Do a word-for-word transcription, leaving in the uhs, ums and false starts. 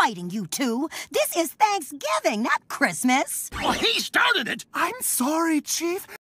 fighting, you two. This is Thanksgiving, not Christmas. Well, he started it. I'm sorry, Chief.